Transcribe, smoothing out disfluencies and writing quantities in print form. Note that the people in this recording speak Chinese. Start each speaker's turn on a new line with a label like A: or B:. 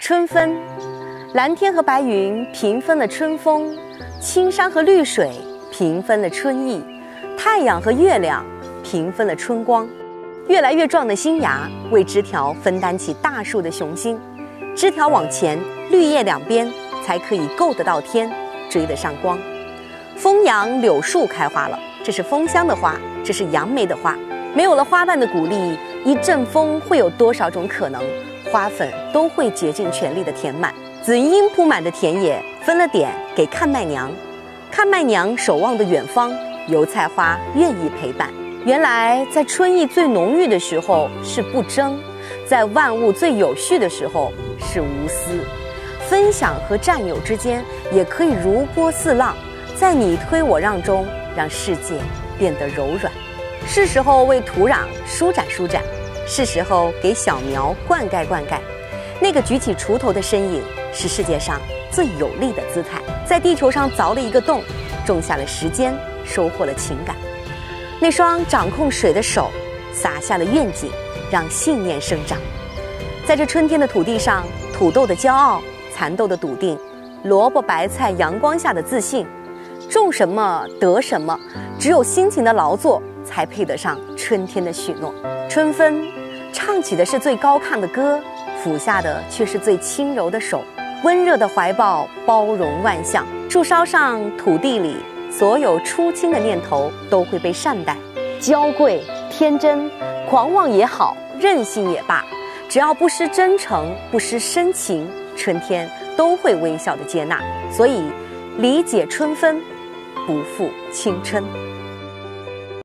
A: 春分，蓝天和白云平分了春风，青山和绿水平分了春意，太阳和月亮平分了春光。越来越壮的新芽为枝条分担起大树的雄心，枝条往前，绿叶两边才可以够得到天，追得上光。枫杨柳树开花了，这是枫香的花，这是杨梅的花。没有了花瓣的鼓励，一阵风会有多少种可能？花粉都会竭尽全力的填满。紫茵茵铺满的田野分了点给看麦娘，看麦娘守望的远方，油菜花愿意陪伴。原来在春意最浓郁的时候是不争，在万物最有序的时候是无私。分享和占有之间也可以如波似浪，在你推我让中让世界变得柔软。是时候为土壤舒展舒展，是时候给小苗灌溉灌溉。那个举起锄头的身影是世界上最有力的姿态，在地球上凿了一个洞，种下了时间，收获了情感。那双掌控水的手撒下了愿景，让信念生长。在这春天的土地上，土豆的骄傲，蚕豆的笃定，萝卜白菜阳光下的自信。种什么得什么，只有辛勤的劳作才配得上春天的许诺。春分，唱起的是最高亢的歌，抚下的却是最轻柔的手。温热的怀抱包容万象，树梢上土地里所有初心的念头都会被善待。娇贵天真狂妄也好，任性也罢，只要不失真诚，不失深情，春天都会微笑的接纳。所以理解春分，不负青春。